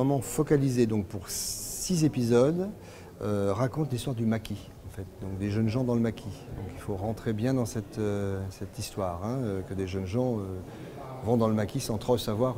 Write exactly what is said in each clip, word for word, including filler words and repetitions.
moment focalisé donc pour six épisodes euh, raconte l'histoire du maquis, en fait, donc des jeunes gens dans le maquis. Donc il faut rentrer bien dans cette, euh, cette histoire, hein, euh, que des jeunes gens euh, vont dans le maquis sans trop savoir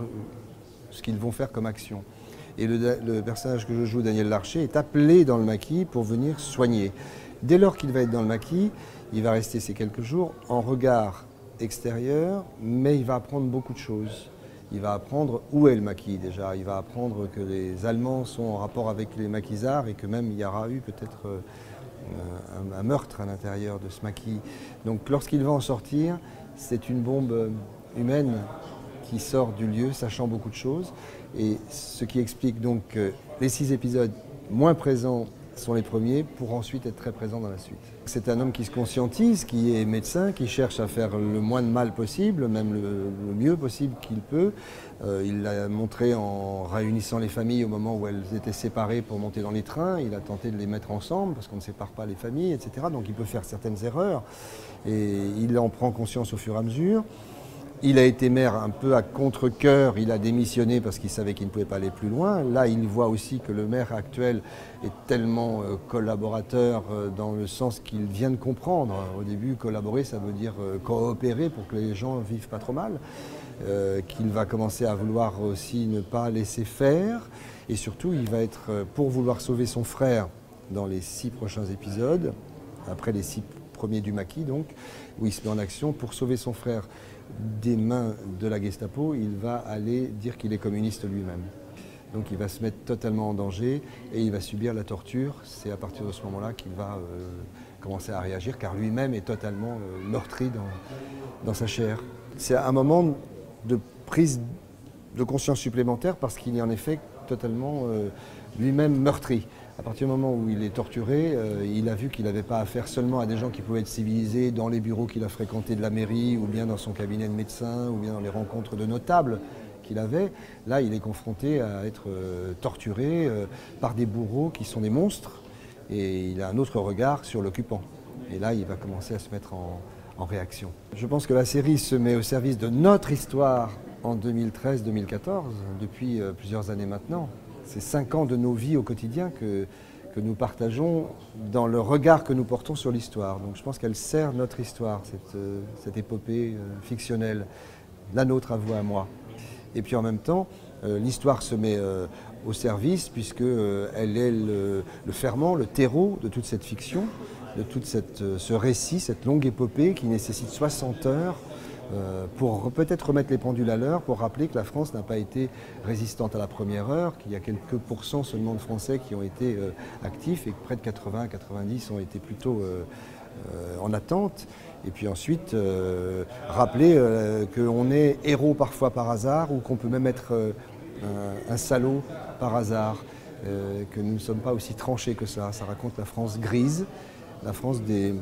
ce qu'ils vont faire comme action. Et le, le personnage que je joue, Daniel Larcher, est appelé dans le maquis pour venir soigner. Dès lors qu'il va être dans le maquis, il va rester ces quelques jours en regard extérieur, mais il va apprendre beaucoup de choses. Il va apprendre où est le maquis déjà, il va apprendre que les Allemands sont en rapport avec les maquisards et que même il y aura eu peut-être euh, un, un meurtre à l'intérieur de ce maquis. Donc lorsqu'il va en sortir, c'est une bombe humaine qui sort du lieu, sachant beaucoup de choses. Et ce qui explique donc que les six épisodes moins présents sont les premiers pour ensuite être très présents dans la suite. C'est un homme qui se conscientise, qui est médecin, qui cherche à faire le moins de mal possible, même le, le mieux possible qu'il peut. Euh, il l'a montré en réunissant les familles au moment où elles étaient séparées pour monter dans les trains. Il a tenté de les mettre ensemble parce qu'on ne sépare pas les familles, et cetera. Donc il peut faire certaines erreurs et il en prend conscience au fur et à mesure. Il a été maire un peu à contre-cœur, il a démissionné parce qu'il savait qu'il ne pouvait pas aller plus loin. Là, il voit aussi que le maire actuel est tellement euh, collaborateur euh, dans le sens qu'il vient de comprendre. Au début, collaborer, ça veut dire euh, coopérer pour que les gens vivent pas trop mal. Euh, qu'il va commencer à vouloir aussi ne pas laisser faire. Et surtout, il va être, euh, pour vouloir sauver son frère dans les six prochains épisodes, après les six premiers du maquis donc, où il se met en action pour sauver son frère des mains de la Gestapo, il va aller dire qu'il est communiste lui-même. Donc il va se mettre totalement en danger et il va subir la torture. C'est à partir de ce moment-là qu'il va euh, commencer à réagir, car lui-même est totalement euh, meurtri dans, dans sa chair. C'est un moment de prise de conscience supplémentaire parce qu'il est en effet totalement euh, lui-même meurtri. À partir du moment où il est torturé, euh, il a vu qu'il n'avait pas affaire seulement à des gens qui pouvaient être civilisés dans les bureaux qu'il a fréquentés de la mairie, ou bien dans son cabinet de médecin, ou bien dans les rencontres de notables qu'il avait. Là, il est confronté à être euh, torturé euh, par des bourreaux qui sont des monstres, et il a un autre regard sur l'occupant. Et là, il va commencer à se mettre en, en réaction. Je pense que la série se met au service de notre histoire en deux mille treize deux mille quatorze, depuis euh, plusieurs années maintenant. C'est cinq ans de nos vies au quotidien que, que nous partageons dans le regard que nous portons sur l'histoire. Donc je pense qu'elle sert notre histoire, cette, euh, cette épopée euh, fictionnelle, la nôtre à vous, à moi. Et puis en même temps, euh, l'histoire se met euh, au service puisqu'elle euh, est le, le ferment, le terreau de toute cette fiction, de tout cette, ce récit, cette longue épopée qui nécessite soixante heures. Euh, pour peut-être remettre les pendules à l'heure, pour rappeler que la France n'a pas été résistante à la première heure, qu'il y a quelques pourcents seulement de Français qui ont été euh, actifs et que près de quatre-vingts à quatre-vingt-dix ont été plutôt euh, euh, en attente. Et puis ensuite, euh, rappeler euh, qu'on est héros parfois par hasard ou qu'on peut même être euh, un, un salaud par hasard, euh, que nous ne sommes pas aussi tranchés que ça. Ça raconte la France grise, la France des...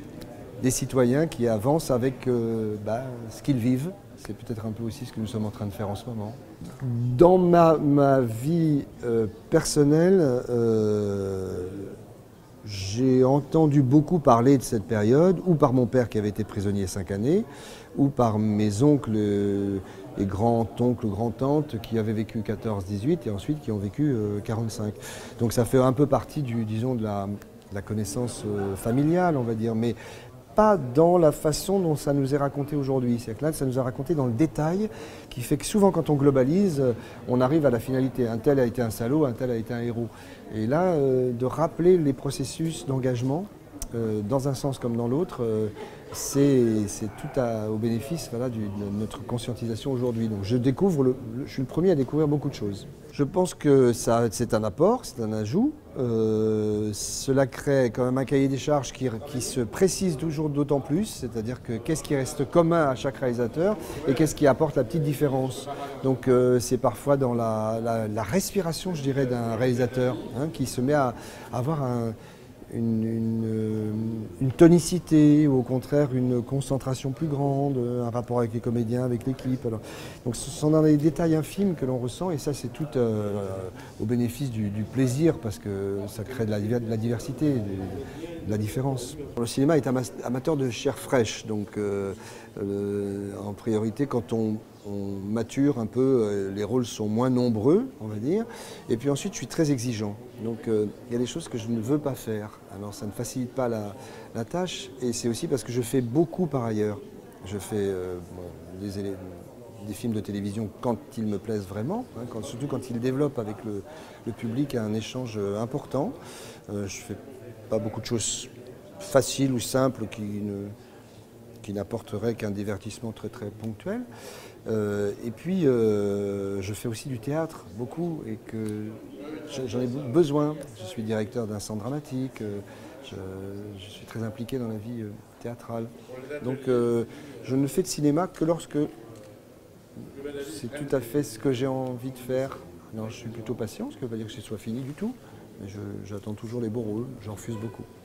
des citoyens qui avancent avec euh, bah, ce qu'ils vivent. C'est peut-être un peu aussi ce que nous sommes en train de faire en ce moment. Dans ma, ma vie euh, personnelle, euh, j'ai entendu beaucoup parler de cette période, ou par mon père qui avait été prisonnier cinq années, ou par mes oncles et grands-oncles, grands-tantes qui avaient vécu quatorze dix-huit et ensuite qui ont vécu euh, quarante-cinq. Donc ça fait un peu partie du, disons, de la, de la connaissance euh, familiale, on va dire. Mais pas dans la façon dont ça nous est raconté aujourd'hui. C'est que là, ça nous est raconté dans le détail, qui fait que souvent, quand on globalise, on arrive à la finalité. Un tel a été un salaud, un tel a été un héros. Et là, euh, de rappeler les processus d'engagement, euh, dans un sens comme dans l'autre, euh, c'est tout à, au bénéfice voilà, du, de notre conscientisation aujourd'hui. Donc je découvre, le, je suis le premier à découvrir beaucoup de choses. Je pense que c'est un apport, c'est un ajout. Euh, cela crée quand même un cahier des charges qui, qui se précise toujours d'autant plus, c'est-à-dire que qu'est-ce qui reste commun à chaque réalisateur et qu'est-ce qui apporte la petite différence. Donc euh, c'est parfois dans la, la, la respiration, je dirais, d'un réalisateur hein, qui se met à, à avoir un... Une, une, une tonicité ou au contraire une concentration plus grande, un rapport avec les comédiens, avec l'équipe. Donc ce sont dans les détails infimes que l'on ressent et ça c'est tout euh, au bénéfice du, du plaisir parce que ça crée de la, de la diversité, de, de la différence. Le cinéma est amateur de chair fraîche, donc euh, euh, en priorité quand on, on mature un peu, euh, les rôles sont moins nombreux, on va dire. Et puis ensuite, je suis très exigeant. Donc euh, il y a des choses que je ne veux pas faire. Alors ça ne facilite pas la, la tâche. Et c'est aussi parce que je fais beaucoup par ailleurs. Je fais euh, bon, des, élé- des films de télévision quand ils me plaisent vraiment, hein, quand- surtout quand ils développent avec le, le public un échange euh, important. Euh, je fais pas beaucoup de choses faciles ou simples qui ne qui n'apporterait qu'un divertissement très très ponctuel. Euh, et puis euh, je fais aussi du théâtre, beaucoup, et que j'en ai besoin. Je suis directeur d'un centre dramatique, euh, je, je suis très impliqué dans la vie euh, théâtrale. Donc euh, je ne fais de cinéma que lorsque c'est tout à fait ce que j'ai envie de faire. Non, je suis plutôt patient, ce qui ne veut pas dire que ce soit fini du tout, mais je- j'attends toujours les beaux rôles, j'en refuse beaucoup.